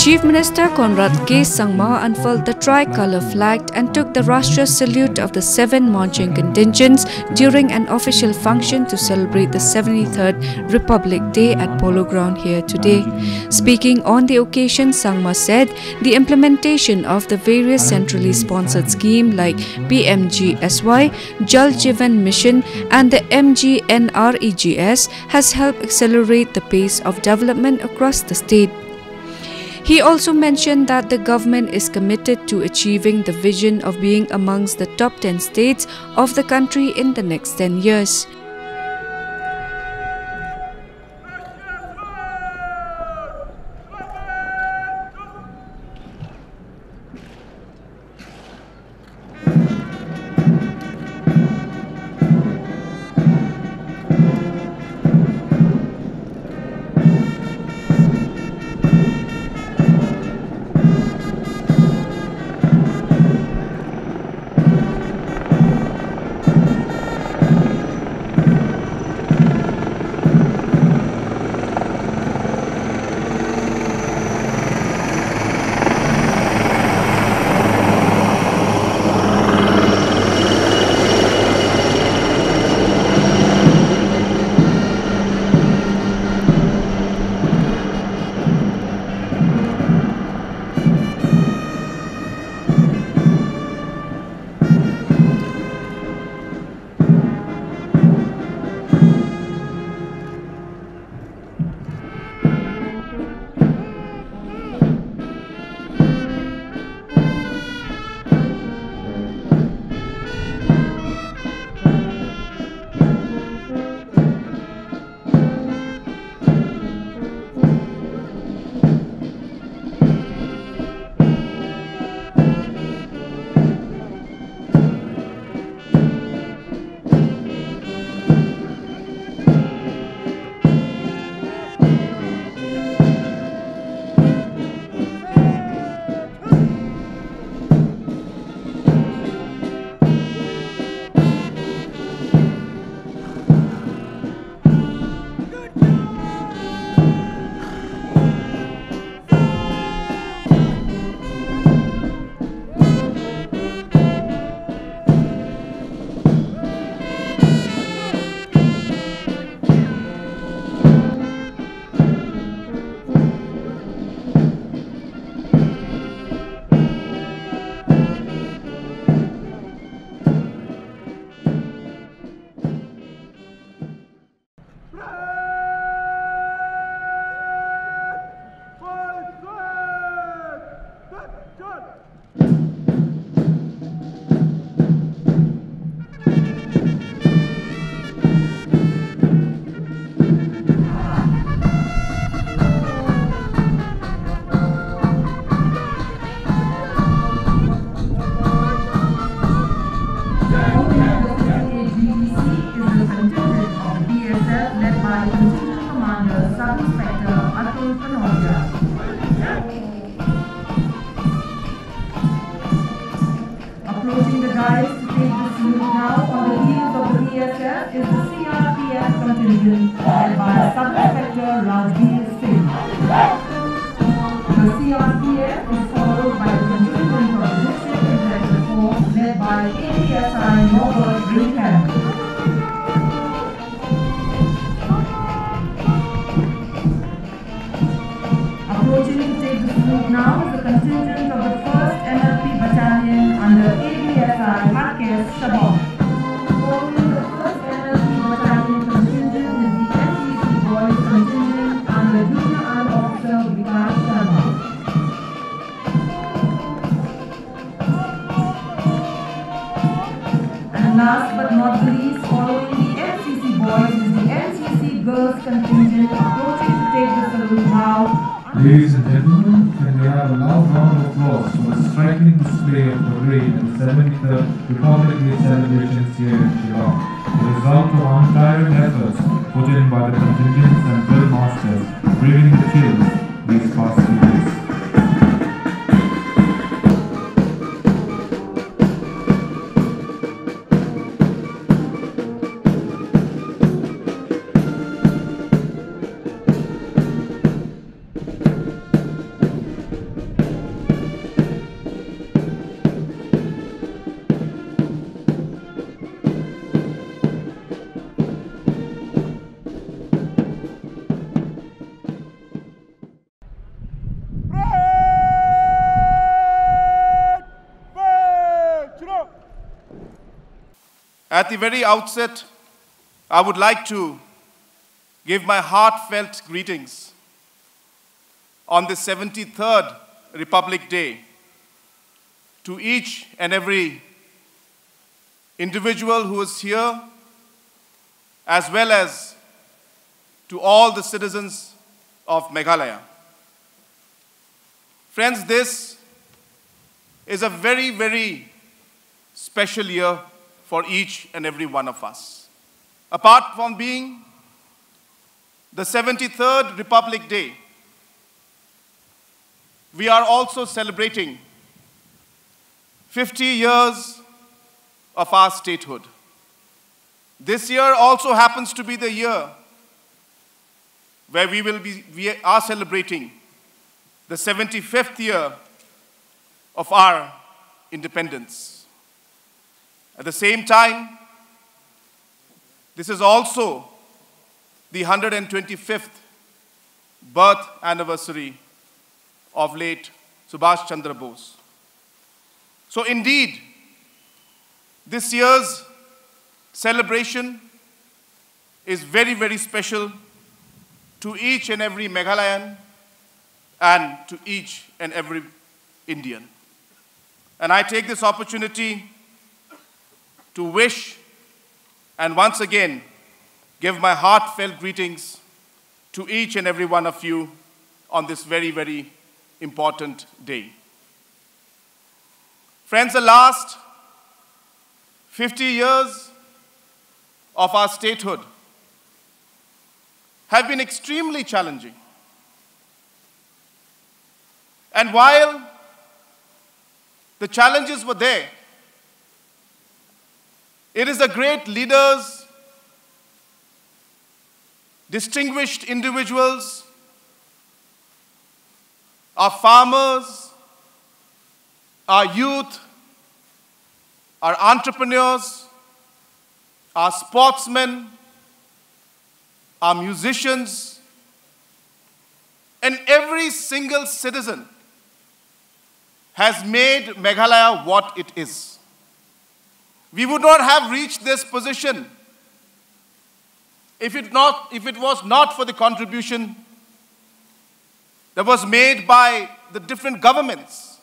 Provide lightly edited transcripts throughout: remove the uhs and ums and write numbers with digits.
Chief Minister Conrad K. Sangma unfurled the tricolour flag and took the Rashtra salute of the 7 marching contingents during an official function to celebrate the 73rd Republic Day at Polo Ground here today. Speaking on the occasion, Sangma said the implementation of the various centrally sponsored schemes like PMGSY, Jal Jeevan Mission and the MGNREGS has helped accelerate the pace of development across the state. He also mentioned that the government is committed to achieving the vision of being amongst the top 10 states of the country in the next 10 years. Approaching the dais to take the salute now on the heels of the BSF is the CRPF contingent led by Sub-Inspector Rajbir Singh. The CRPF is followed by the contingent of the District Executive Force led by APSI Robert Brigham. Approaching to take the salute now is the contingent of the 1st NLP Battalion under ABSI Marquez Shabon. Following the 1st NLP Battalion contingent is the NCC Boys contingent under Junior Armed Officer Vikas Sharma. And last but not the least, following the NCC Boys is the NCC Girls contingent approaching to take the salute now. Ladies and gentlemen, can we have a loud round of applause for the striking display of the parade in the 73rd Republic Day celebrations here in Shillong, the result of untiring efforts put in by the contingents and drill masters, braving the chills these past few days. At the very outset, I would like to give my heartfelt greetings on the 73rd Republic Day to each and every individual who is here, as well as to all the citizens of Meghalaya. Friends, this is a very, very special year for each and every one of us. Apart from being the 73rd Republic Day, we are also celebrating 50 years of our statehood. This year also happens to be the year where we are celebrating the 75th year of our independence. At the same time, this is also the 125th birth anniversary of late Subhash Chandra Bose. So indeed, this year's celebration is very, very special to each and every Meghalayan and to each and every Indian. And I take this opportunity to wish and once again give my heartfelt greetings to each and every one of you on this very, very important day. Friends, the last 50 years of our statehood have been extremely challenging. And while the challenges were there, it is the great leaders, distinguished individuals, our farmers, our youth, our entrepreneurs, our sportsmen, our musicians, and every single citizen has made Meghalaya what it is. We would not have reached this position if it was not for the contribution that was made by the different governments.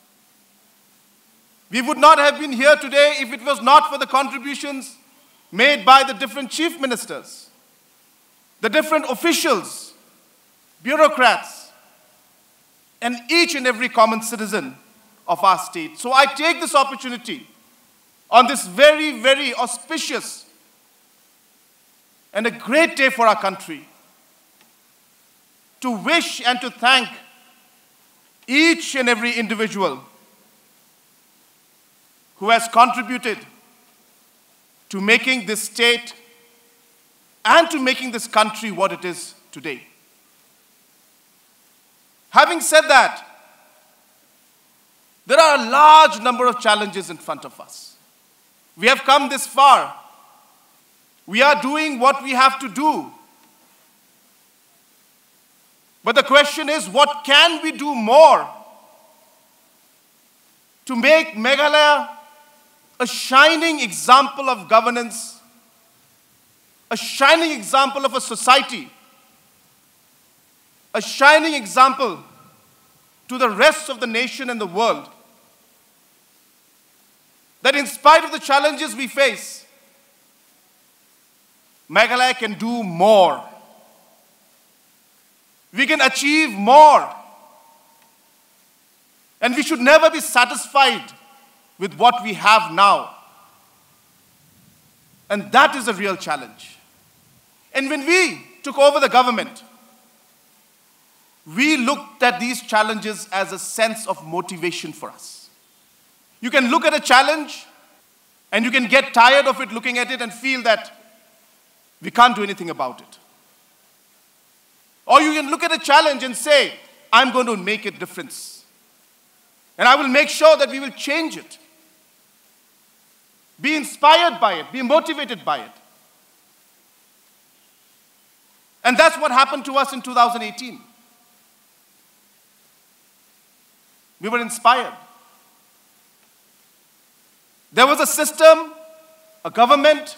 We would not have been here today if it was not for the contributions made by the different chief ministers, the different officials, bureaucrats, and each and every common citizen of our state. So I take this opportunity on this very, very auspicious and a great day for our country to wish and to thank each and every individual who has contributed to making this state and to making this country what it is today. Having said that, there are a large number of challenges in front of us. We have come this far. We are doing what we have to do. But the question is, what can we do more to make Meghalaya a shining example of governance, a shining example of a society, a shining example to the rest of the nation and the world, that in spite of the challenges we face, Meghalaya can do more. We can achieve more. And we should never be satisfied with what we have now. And that is a real challenge. And when we took over the government, we looked at these challenges as a sense of motivation for us. You can look at a challenge and you can get tired of it, looking at it, and feel that we can't do anything about it. Or you can look at a challenge and say, I'm going to make a difference. And I will make sure that we will change it. Be inspired by it, be motivated by it. And that's what happened to us in 2018. We were inspired. There was a system a government,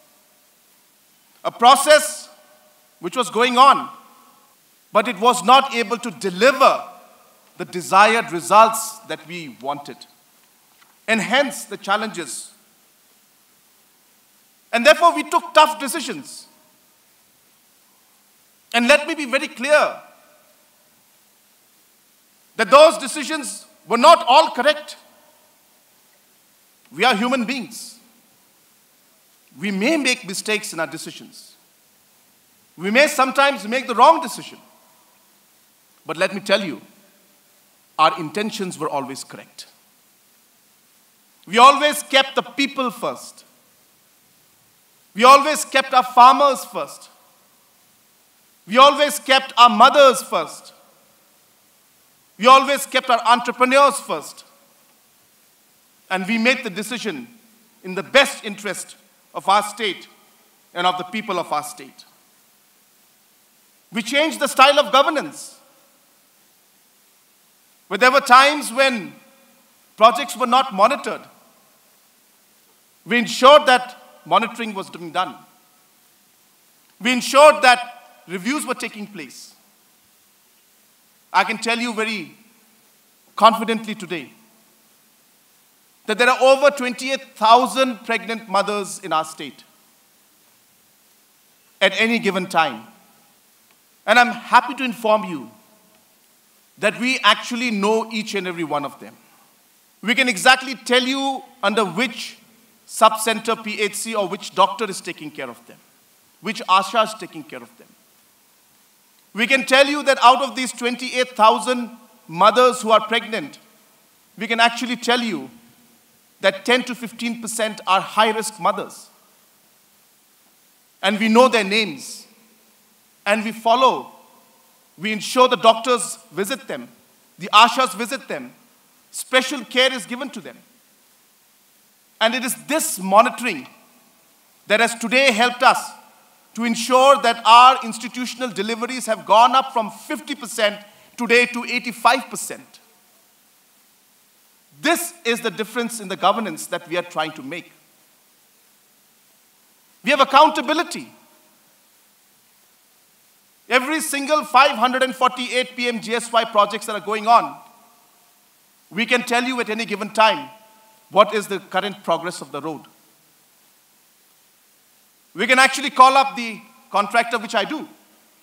a process which was going on, but it was not able to deliver the desired results that we wanted, and hence the challenges. And therefore, we took tough decisions. And let me be very clear that those decisions were not all correct. We are human beings. We may make mistakes in our decisions. We may sometimes make the wrong decision. But let me tell you, our intentions were always correct. We always kept the people first. We always kept our farmers first. We always kept our mothers first. We always kept our entrepreneurs first. And we made the decision in the best interest of our state and of the people of our state. We changed the style of governance. But there were times when projects were not monitored. We ensured that monitoring was being done. We ensured that reviews were taking place. I can tell you very confidently today that there are over 28,000 pregnant mothers in our state at any given time. And I'm happy to inform you that we actually know each and every one of them. We can exactly tell you under which sub-center PHC or which doctor is taking care of them, which ASHA is taking care of them. We can tell you that out of these 28,000 mothers who are pregnant, we can actually tell you that 10 to 15% are high-risk mothers. And we know their names. And we follow. We ensure the doctors visit them. The ASHAs visit them. Special care is given to them. And it is this monitoring that has today helped us to ensure that our institutional deliveries have gone up from 50% today to 85%. This is the difference in the governance that we are trying to make. We have accountability. Every single 548 PMGSY projects that are going on, we can tell you at any given time what is the current progress of the road. We can actually call up the contractor, which I do,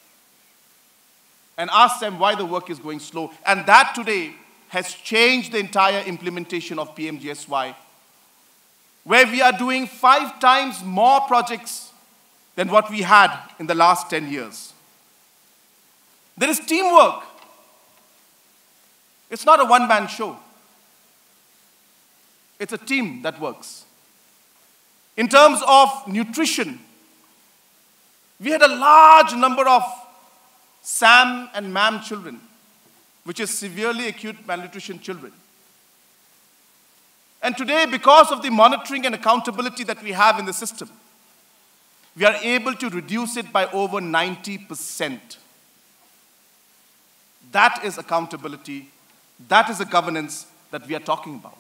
and ask them why the work is going slow. And that today has changed the entire implementation of PMGSY, where we are doing 5 times more projects than what we had in the last 10 years. There is teamwork. It's not a one-man show. It's a team that works. In terms of nutrition, we had a large number of SAM and MAM children, which is severely acute malnutrition children. And today, because of the monitoring and accountability that we have in the system, we are able to reduce it by over 90%. That is accountability. That is the governance that we are talking about.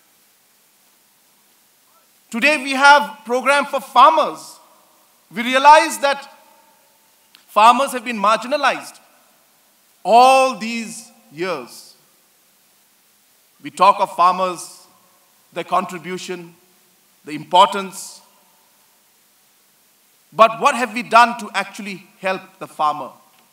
Today we have a program for farmers. We realize that farmers have been marginalized all these years. We talk of farmers, their contribution, the importance. But what have we done to actually help the farmer?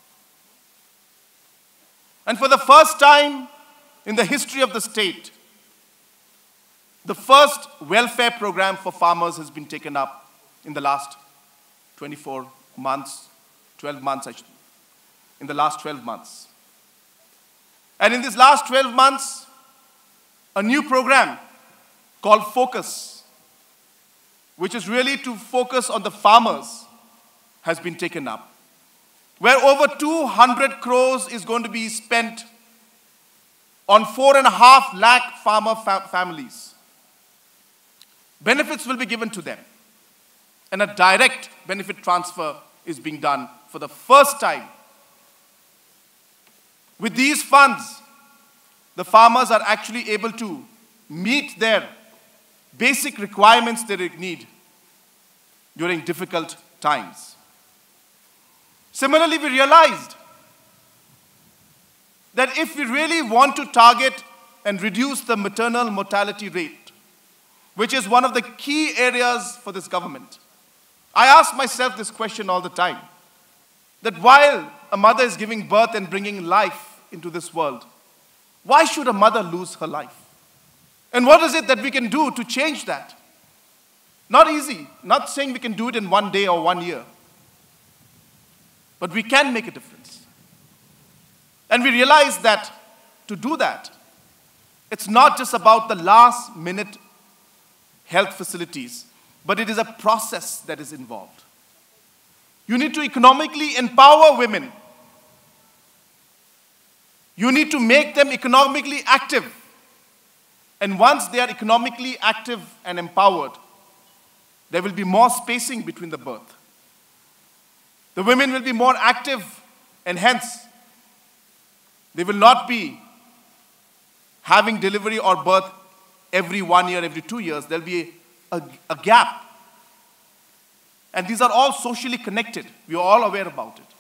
And for the first time in the history of the state, the first welfare program for farmers has been taken up in the last 24 months, 12 months, in the last 12 months. And in this last 12 months, a new program called Focus, which is really to focus on the farmers, has been taken up, where over 200 crores is going to be spent on 4.5 lakh farmer families. Benefits will be given to them, and a direct benefit transfer is being done for the first time. With these funds, the farmers are actually able to meet their basic requirements they need during difficult times. Similarly, we realized that if we really want to target and reduce the maternal mortality rate, which is one of the key areas for this government, I ask myself this question all the time, that while a mother is giving birth and bringing life into this world, why should a mother lose her life? And what is it that we can do to change that? Not easy, not saying we can do it in 1 day or 1 year, but we can make a difference. And we realize that to do that, it's not just about the last minute health facilities, but it is a process that is involved. You need to economically empower women. You need to make them economically active. And once they are economically active and empowered, there will be more spacing between the birth. The women will be more active, and hence, they will not be having delivery or birth every 1 year, every 2 years. There will be a gap. And these are all socially connected. We are all aware about it.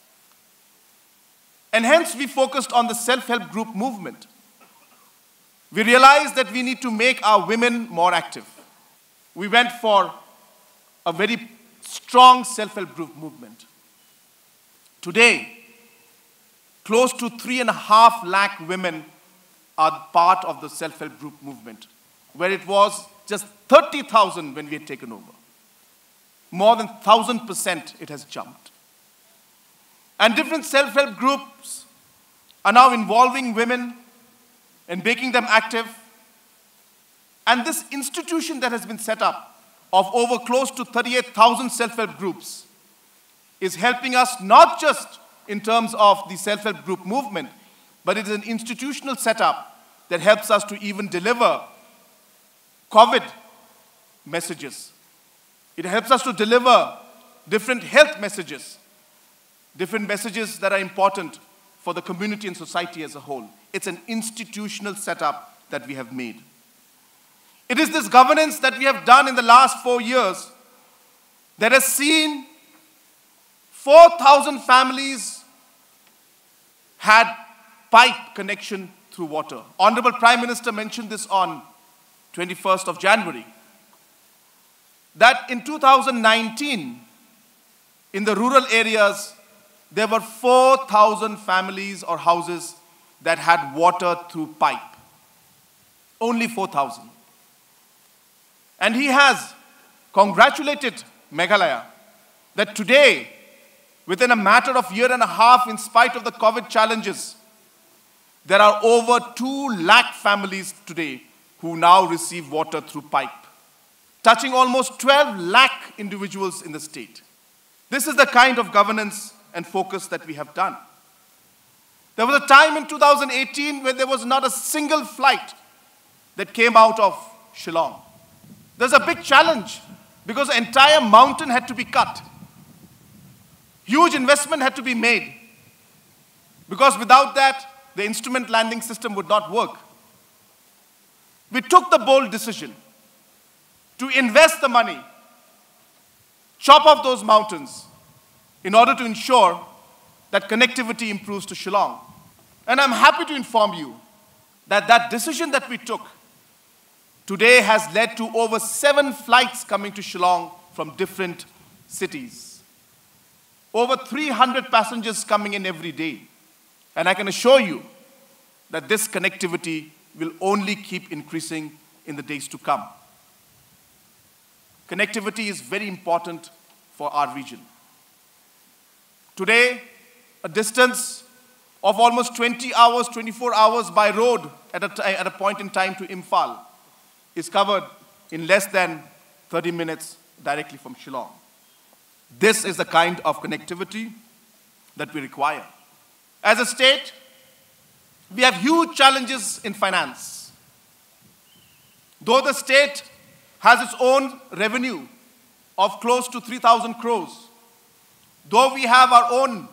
And hence, we focused on the self-help group movement. We realized that we need to make our women more active. We went for a very strong self-help group movement. Today, close to 3.5 lakh women are part of the self-help group movement, where it was just 30,000 when we had taken over. More than 1,000% it has jumped. And different self-help groups are now involving women and making them active. And this institution that has been set up of over close to 38,000 self-help groups is helping us not just in terms of the self-help group movement, but it is an institutional setup that helps us to even deliver COVID messages. It helps us to deliver different health messages, different messages that are important for the community and society as a whole. It's an institutional setup that we have made. It is this governance that we have done in the last 4 years that has seen 4,000 families had pipe connection through water. Honorable Prime Minister mentioned this on 21st of January. That in 2019, in the rural areas, there were 4,000 families or houses that had water through pipe. Only 4,000. And he has congratulated Meghalaya that today, within a matter of 1.5 years, in spite of the COVID challenges, there are over 2 lakh families today who now receive water through pipe, touching almost 12 lakh individuals in the state. This is the kind of governance and focus that we have done. There was a time in 2018 when there was not a single flight that came out of Shillong. There's a big challenge because the entire mountain had to be cut. Huge investment had to be made because without that, the instrument landing system would not work. We took the bold decision to invest the money, chop off those mountains in order to ensure that connectivity improves to Shillong. And I'm happy to inform you that that decision that we took today has led to over 7 flights coming to Shillong from different cities. Over 300 passengers coming in every day. And I can assure you that this connectivity will only keep increasing in the days to come. Connectivity is very important for our region. Today, a distance of almost 20 hours, 24 hours by road at a point in time to Imphal is covered in less than 30 minutes directly from Shillong. This is the kind of connectivity that we require. As a state, we have huge challenges in finance. Though the state has its own revenue of close to 3,000 crores, though we have our own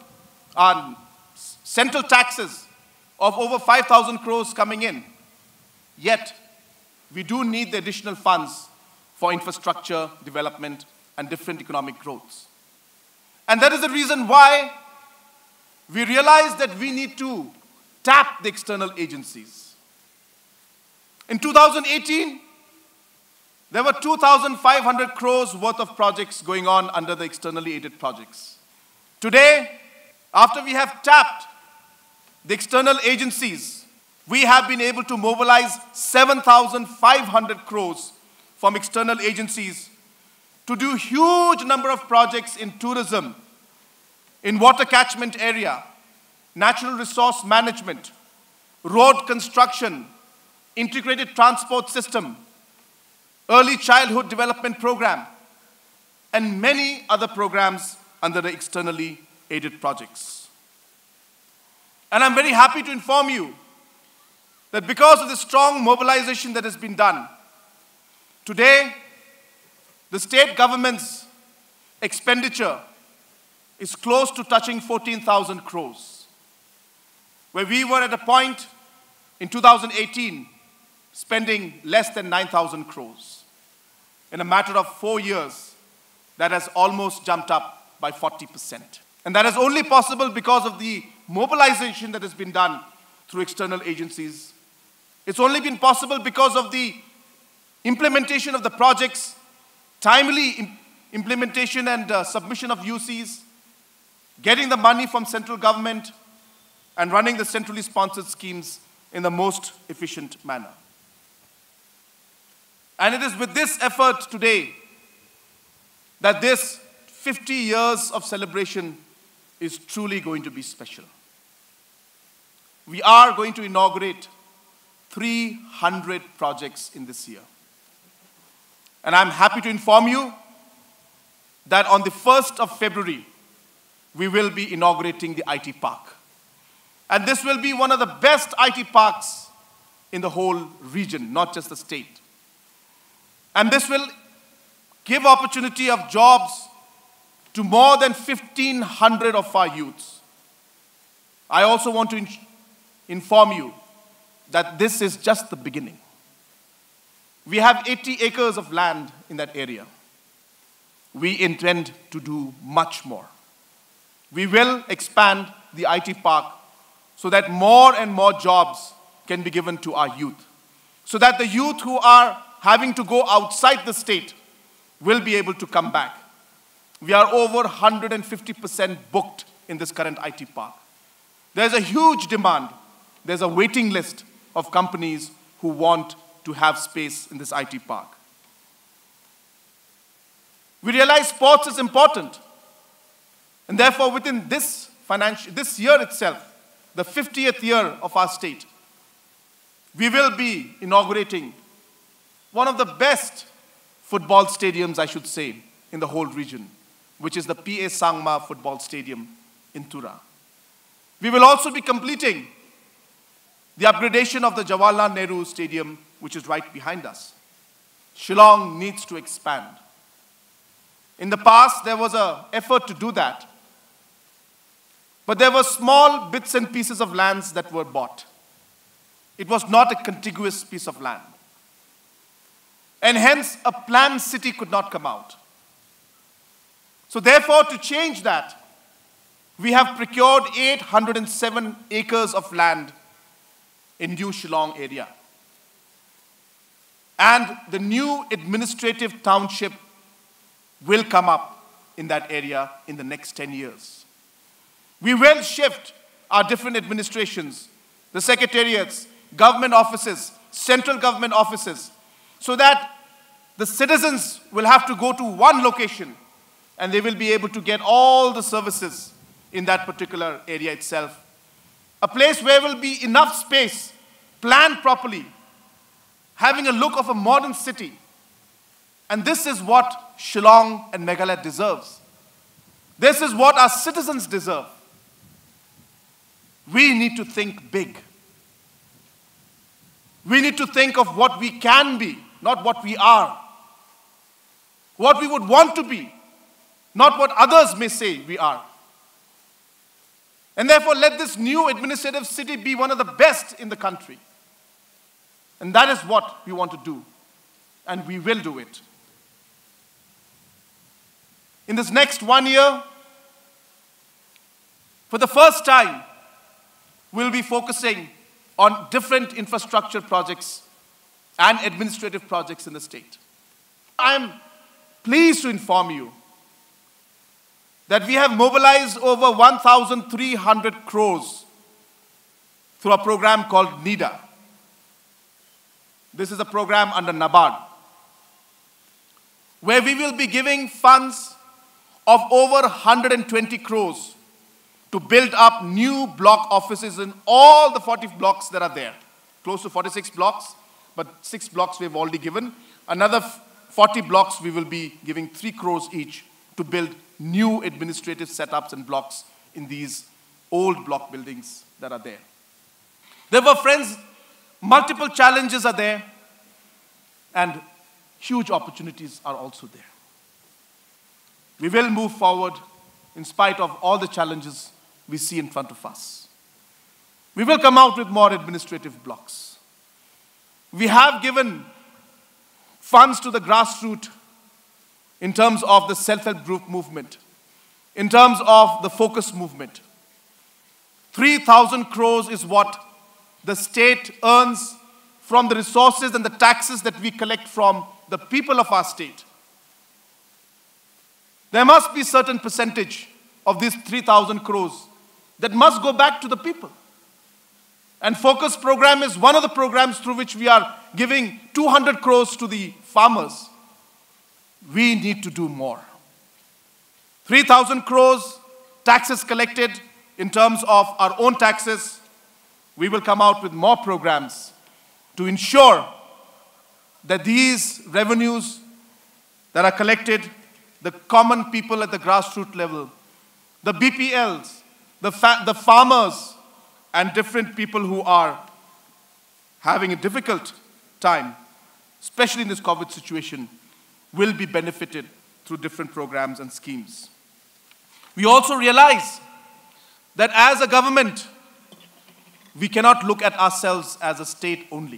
central taxes of over 5,000 crores coming in, yet we do need the additional funds for infrastructure development and different economic growths. And that is the reason why we realized that we need to tap the external agencies. In 2018, there were 2,500 crores worth of projects going on under the externally aided projects. Today, after we have tapped the external agencies, we have been able to mobilize 7,500 crores from external agencies to do huge number of projects in tourism, in water catchment area, natural resource management, road construction, integrated transport system, early childhood development program, and many other programs under the externally aided projects. And I'm very happy to inform you that because of the strong mobilization that has been done, today, the state government's expenditure is close to touching 14,000 crores, where we were at a point in 2018 spending less than 9,000 crores. In a matter of 4 years, that has almost jumped up by 40%. And that is only possible because of the mobilization that has been done through external agencies. It's only been possible because of the implementation of the projects, timely implementation and submission of UCs, getting the money from central government, and running the centrally sponsored schemes in the most efficient manner. And it is with this effort today that this 50 years of celebration is truly going to be special. We are going to inaugurate 300 projects in this year. And I'm happy to inform you that on the 1st of February, we will be inaugurating the IT Park. And this will be one of the best IT parks in the whole region, not just the state. And this will give opportunity of jobs to more than 1,500 of our youths. I also want to inform you that this is just the beginning. We have 80 acres of land in that area. We intend to do much more. We will expand the IT park so that more and more jobs can be given to our youth, so that the youth who are having to go outside the state will be able to come back. We are over 150% booked in this current IT park. There's a huge demand. There's a waiting list of companies who want to have space in this IT park. We realize sports is important. And therefore, within this year itself, the 50th year of our state, we will be inaugurating one of the best football stadiums, I should say, in the whole region, which is the P.A. Sangma Football Stadium in Tura. We will also be completing the upgradation of the Jawaharlal Nehru Stadium, which is right behind us. Shillong needs to expand. In the past, there was an effort to do that. But there were small bits and pieces of lands that were bought. It was not a contiguous piece of land. And hence, a planned city could not come out. So therefore, to change that, we have procured 807 acres of land in New Shillong area. And the new administrative township will come up in that area in the next 10 years. We will shift our different administrations, the secretariats, government offices, central government offices, so that the citizens will have to go to one location and they will be able to get all the services in that particular area itself. A place where will be enough space, planned properly, having a look of a modern city. And this is what Shillong and Meghalaya deserves. This is what our citizens deserve. We need to think big. We need to think of what we can be, not what we are. What we would want to be, not what others may say we are. And therefore, let this new administrative city be one of the best in the country. And that is what we want to do. And we will do it. In this next 1 year, for the first time, we'll be focusing on different infrastructure projects and administrative projects in the state. I'm pleased to inform you that we have mobilized over 1,300 crores through a program called NIDA. This is a program under NABARD, where we will be giving funds of over 120 crores to build up new block offices in all the 40 blocks that are there. Close to 46 blocks, but 6 blocks we've already given. Another 40 blocks we will be giving 3 crores each to build new administrative setups and blocks in these old block buildings that are there. Therefore, friends, multiple challenges are there and huge opportunities are also there. We will move forward in spite of all the challenges we see in front of us. We will come out with more administrative blocks. We have given funds to the grassroots in terms of the self-help group movement, in terms of the focus movement. 3,000 crores is what the state earns from the resources and the taxes that we collect from the people of our state. There must be a certain percentage of these 3,000 crores that must go back to the people. And Focus program is one of the programs through which we are giving 200 crores to the farmers. We need to do more. 3,000 crores taxes collected in terms of our own taxes. We will come out with more programs to ensure that these revenues that are collected, the common people at the grassroots level, the BPLs, the farmers, and different people who are having a difficult time, especially in this COVID situation, will be benefited through different programs and schemes. We also realize that as a government, we cannot look at ourselves as a state only.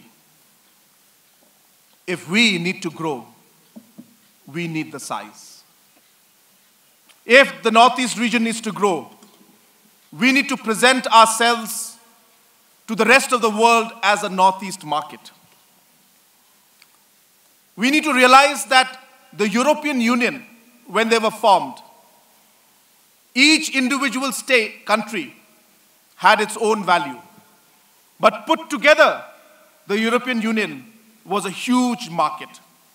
If we need to grow, we need the size. If the Northeast region needs to grow, we need to present ourselves to the rest of the world as a Northeast market. We need to realize that the European Union, when they were formed, each individual country had its own value. But put together, the European Union was a huge market.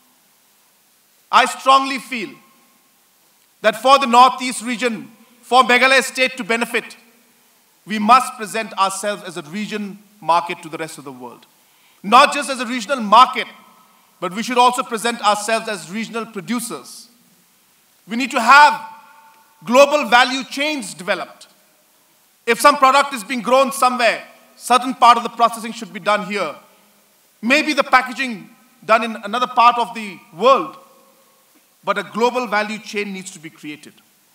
I strongly feel that for the Northeast region, for Meghalaya state to benefit, we must present ourselves as a region market to the rest of the world. Not just as a regional market, but we should also present ourselves as regional producers. We need to have global value chains developed. If some product is being grown somewhere, certain part of the processing should be done here. Maybe the packaging done in another part of the world, but a global value chain needs to be created.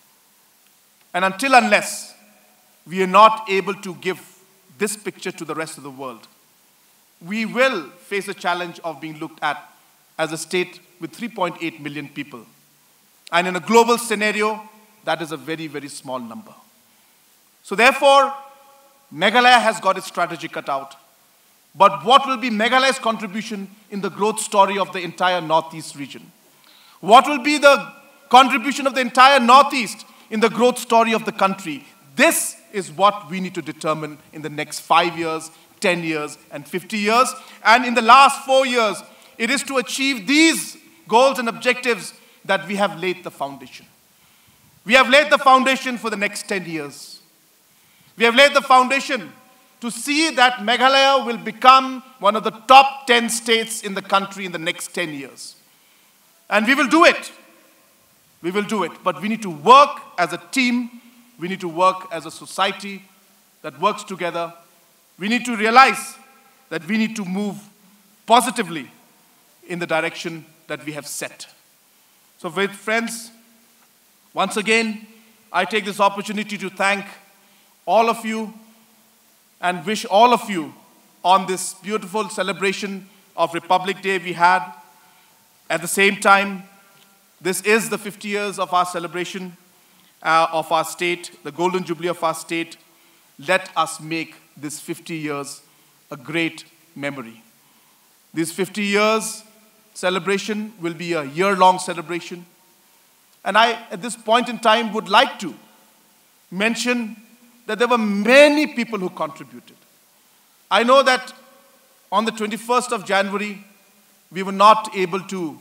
And unless we are not able to give this picture to the rest of the world, we will face a challenge of being looked at as a state with 3.8 million people. And in a global scenario, that is a very, very small number. So therefore, Meghalaya has got its strategy cut out. But what will be Meghalaya's contribution in the growth story of the entire Northeast region? What will be the contribution of the entire Northeast in the growth story of the country? This is what we need to determine in the next 5 years, 10 years, and 50 years. And in the last 4 years, it is to achieve these goals and objectives that we have laid the foundation. We have laid the foundation for the next 10 years. We have laid the foundation to see that Meghalaya will become one of the top 10 states in the country in the next 10 years. And we will do it. We will do it. But we need to work as a team. We need to work as a society that works together. We need to realize that we need to move positively in the direction that we have set. So friends, once again, I take this opportunity to thank all of you and wish all of you on this beautiful celebration of Republic Day we had. At the same time, This is the 50 years of our celebration of our state, the Golden Jubilee of our state. Let us make this 50 years a great memory. This 50 years celebration will be a year-long celebration. And I, at this point in time, would like to mention that there were many people who contributed. I know that on the 21st of January, we were not able to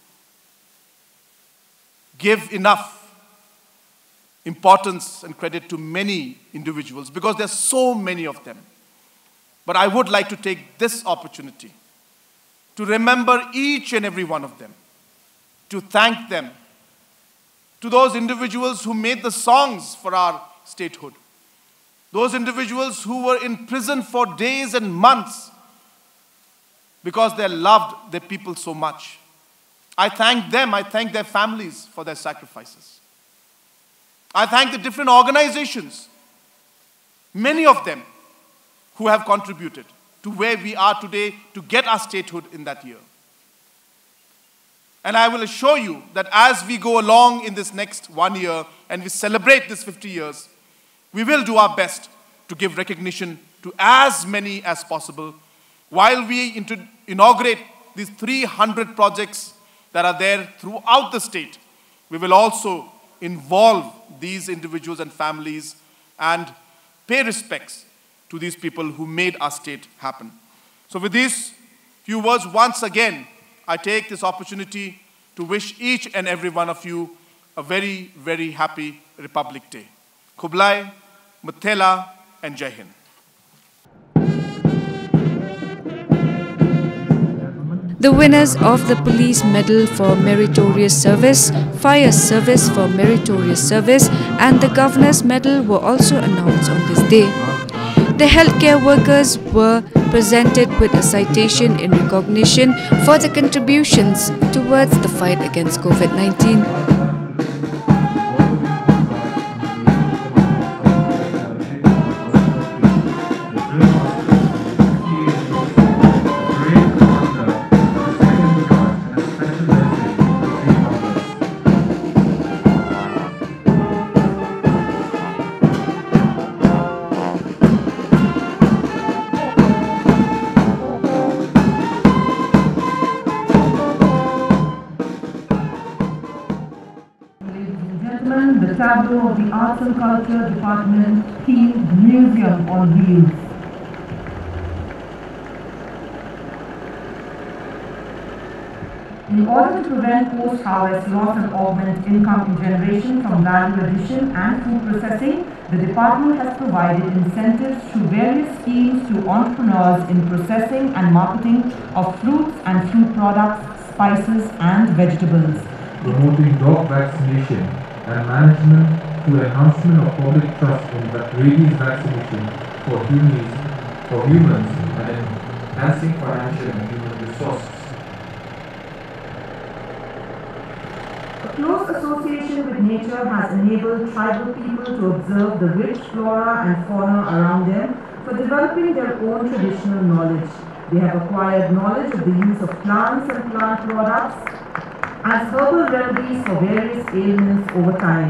give enough importance and credit to many individuals because there are so many of them. But I would like to take this opportunity to remember each and every one of them, to thank them, to those individuals who made the songs for our statehood, those individuals who were in prison for days and months because they loved their people so much. I thank them, I thank their families for their sacrifices. I thank the different organizations, many of them who have contributed to where we are today to get our statehood in that year. And I will assure you that as we go along in this next 1 year and we celebrate this 50 years, we will do our best to give recognition to as many as possible while we inaugurate these 300 projects that are there throughout the state. We will also involve these individuals and families and pay respects to these people who made our state happen. So with these few words, once again, I take this opportunity to wish each and every one of you a very, very happy Republic Day. Kublai, Muthela, and Jai Hind. The winners of the Police Medal for Meritorious Service, Fire Service for Meritorious Service, and the Governor's Medal were also announced on this day. The healthcare workers were presented with a citation in recognition for their contributions towards the fight against COVID-19. The tableau of the Arts and Culture Department themed Museum on Wheels. In order to prevent post-harvest loss and augment income generation from value addition and food processing, the department has provided incentives through various schemes to entrepreneurs in processing and marketing of fruits and fruit products, spices and vegetables. Promoting dog vaccination and management to enhancement of public trust in rabies vaccination for humans and enhancing financial and human resources. A close association with nature has enabled tribal people to observe the rich flora and fauna around them for developing their own traditional knowledge. They have acquired knowledge of the use of plants and plant products as herbal remedies for various ailments over time.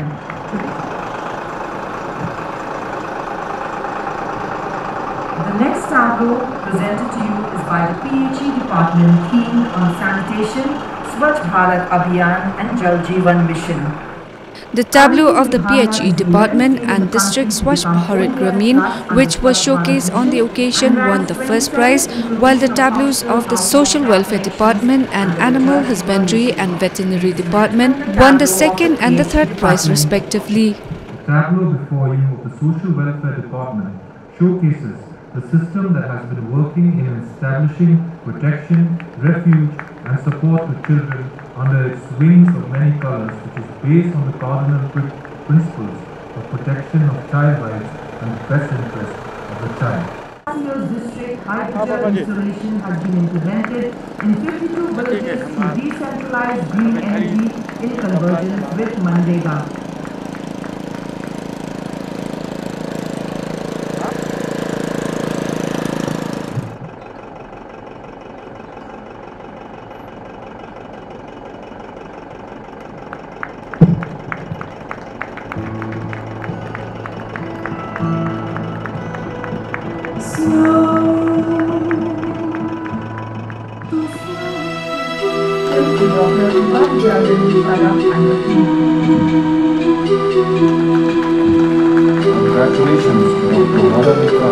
The next tableau presented to you is by the PHE department themed on sanitation, Swachh Bharat Abhiyan and Jal Jeevan Mission. The tableau of the PHE department and district Swachh Bharat Gramin, which was showcased on the occasion, won the first prize, while the tableaus of the social welfare department and animal husbandry and veterinary department won the second and the third prize respectively. The tableau before you of the social welfare department showcases the system that has been working in establishing protection, refuge and support to children under its wings of many colors, which is based on the cardinal principles of protection of child rights and the best interest of the child. District hydrogen installation has been implemented in 52 villages to decentralize green energy in convergence with Mandega. Congratulations, Dr. Radhika.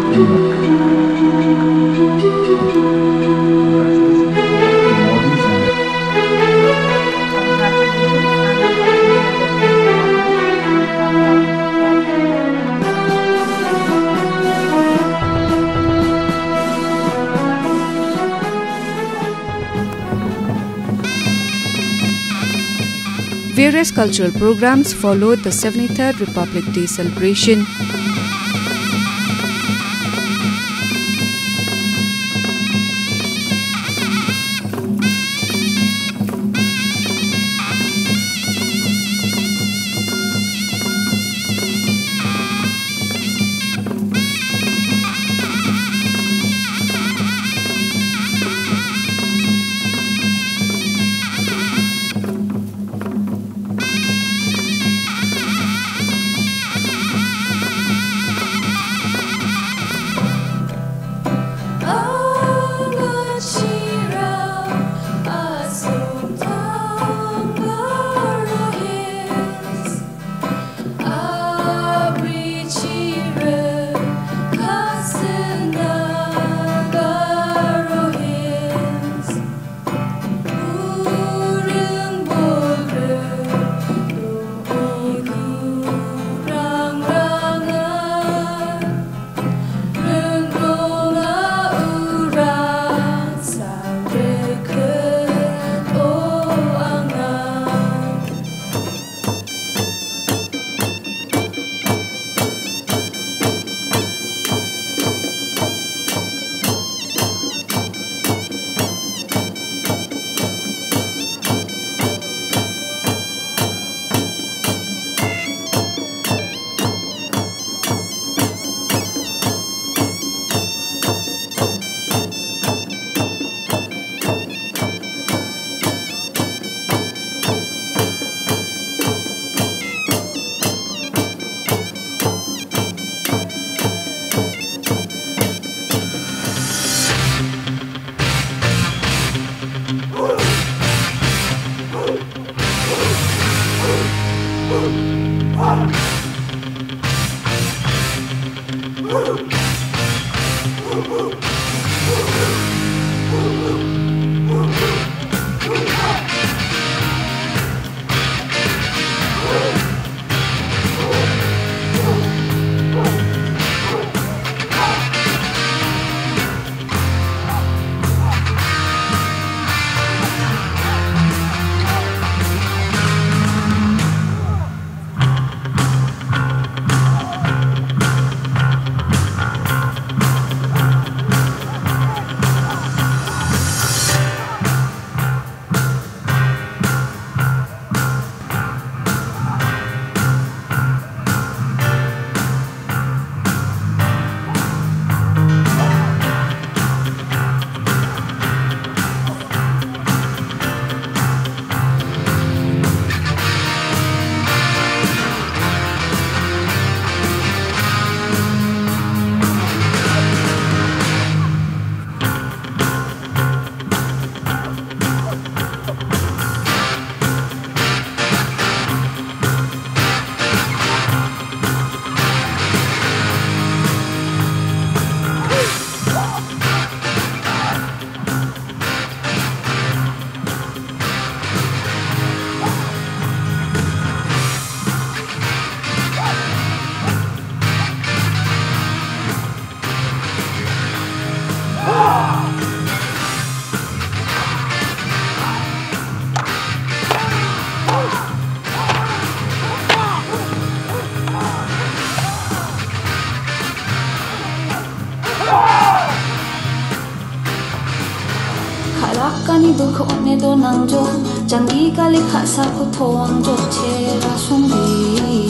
Various cultural programs followed the 73rd Republic Day celebration. Kani dukh one do nangjo jangi kali khasa ko thoang jo che ra sungbi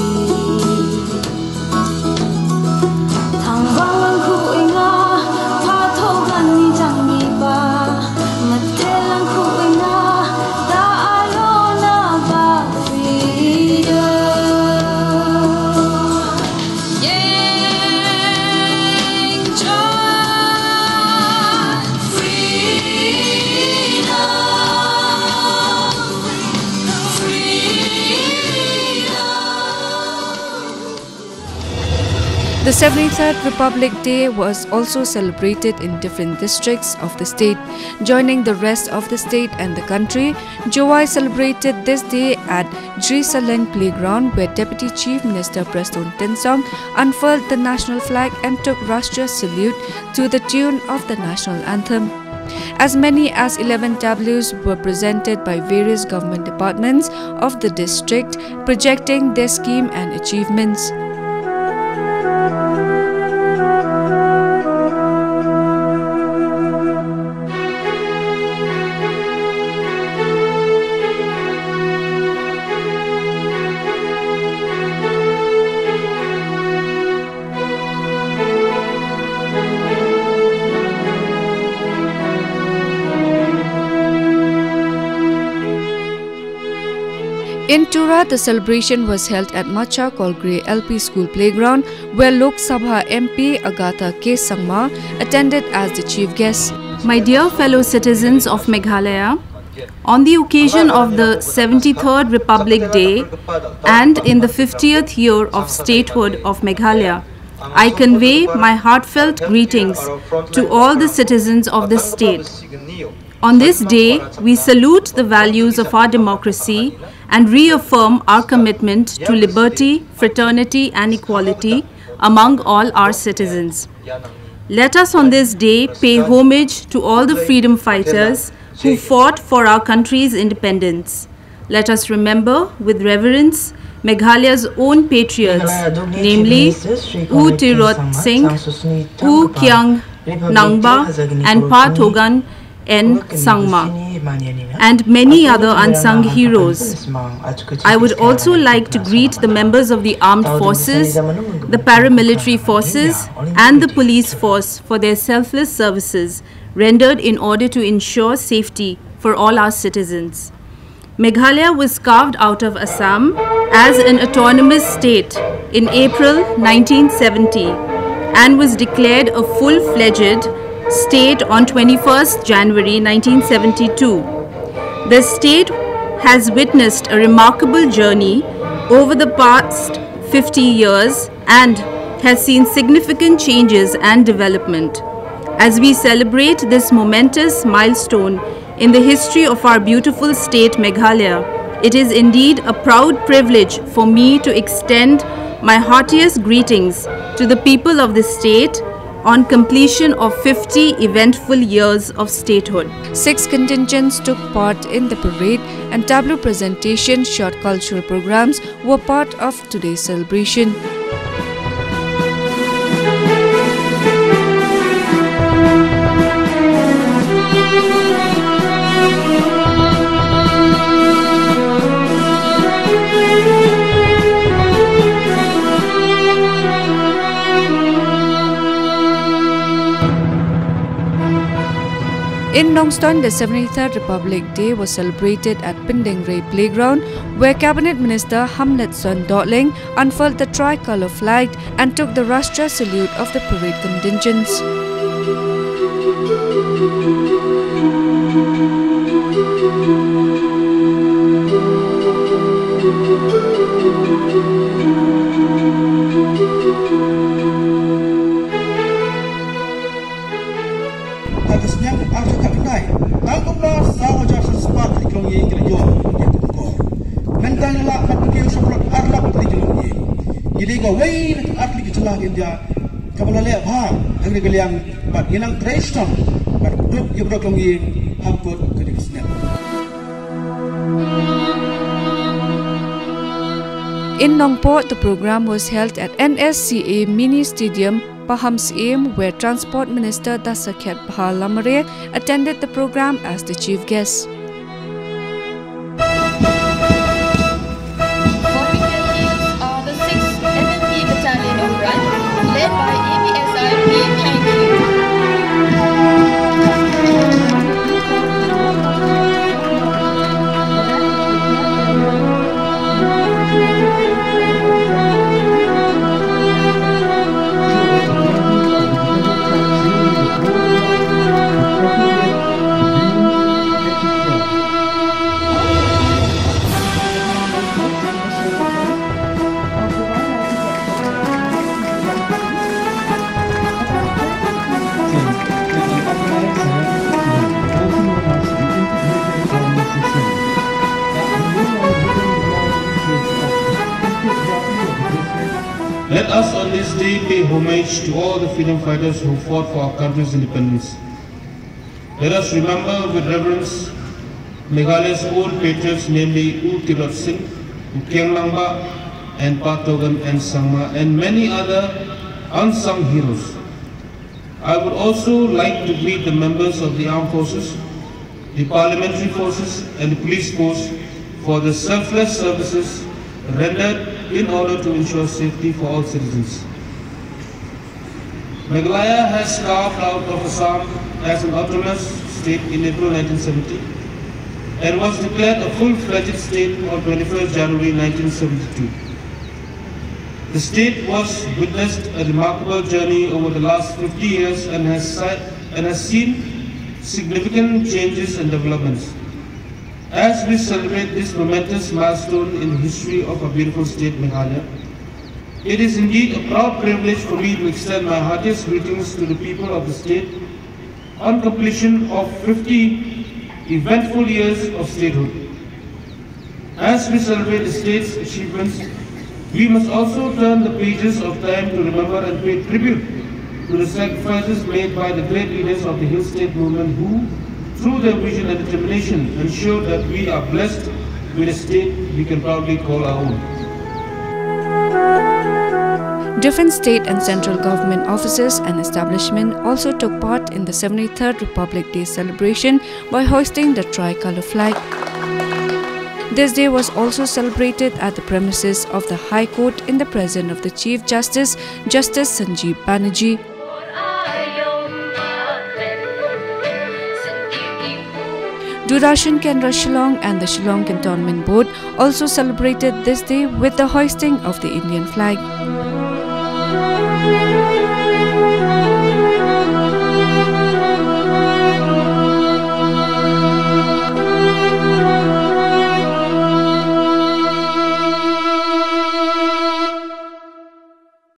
thang wang khu inga pha tho gan ni jangi ba mathe lang khu inga da ayo na ba fi yeah The 73rd Republic Day was also celebrated in different districts of the state. Joining the rest of the state and the country, Jowai celebrated this day at Jerusalem Playground, where Deputy Chief Minister Preston Tensong unfurled the national flag and took Rashtriya salute to the tune of the national anthem. As many as 11 tableaus were presented by various government departments of the district, projecting their scheme and achievements. In Tura, the celebration was held at Macha Kolgre LP School Playground, where Lok Sabha MP Agatha K. Sangma attended as the chief guest. My dear fellow citizens of Meghalaya, on the occasion of the 73rd Republic Day and in the 50th year of statehood of Meghalaya, I convey my heartfelt greetings to all the citizens of this state. On this day, we salute the values of our democracy and reaffirm our commitment to liberty, fraternity and equality among all our citizens. Let us on this day pay homage to all the freedom fighters who fought for our country's independence. Let us remember with reverence Meghalaya's own patriots, namely U Tirot Singh, U Kyang Nangba and Pa Thogan N. Sangma, and many other unsung heroes. I would also like to greet the members of the armed forces, the paramilitary forces, and the police force for their selfless services rendered in order to ensure safety for all our citizens. Meghalaya was carved out of Assam as an autonomous state in April 1970 and was declared a full-fledged state on 21st January 1972. The state has witnessed a remarkable journey over the past 50 years and has seen significant changes and development. As we celebrate this momentous milestone in the history of our beautiful state Meghalaya, it is indeed a proud privilege for me to extend my heartiest greetings to the people of the state on completion of 50 eventful years of statehood. 6 contingents took part in the parade, and tableau presentation, short cultural programs were part of today's celebration. In Nongstoin, the 73rd Republic Day was celebrated at Pindengray Playground, where Cabinet Minister Hamlet Son Dotling unfurled the tricolour flag and took the Rashtriya salute of the parade contingents. In Nongport, the program was held at NSCA Mini Stadium, Pahams Aim, where Transport Minister Dasaket Bahalamare attended the program as the chief guest. us on this day pay homage to all the freedom fighters who fought for our country's independence. Let us remember with reverence Meghalaya's own patriots, namely U Tirot Singh, U Kiang Langba, and Patogan and Sangma, and many other unsung heroes. I would also like to greet the members of the armed forces, the parliamentary forces, and the police force for the selfless services rendered in order to ensure safety for all citizens. Meghalaya has carved out of Assam as an autonomous state in April 1970 and was declared a full-fledged state on 21st January 1972. The state was witnessed a remarkable journey over the last 50 years and has seen significant changes and developments. As we celebrate this momentous milestone in the history of our beautiful state, Meghalaya, it is indeed a proud privilege for me to extend my heartiest greetings to the people of the state on completion of 50 eventful years of statehood. As we celebrate the state's achievements, we must also turn the pages of time to remember and pay tribute to the sacrifices made by the great leaders of the Hill State movement who, through their vision and determination, ensured that we are blessed with a state we can proudly call our own. Different state and central government offices and establishments also took part in the 73rd Republic Day celebration by hoisting the tricolour flag. This day was also celebrated at the premises of the High Court in the presence of the Chief Justice, Justice Sanjeev Banerjee. Doordarshan Kendra Shillong and the Shillong Cantonment Board also celebrated this day with the hoisting of the Indian flag.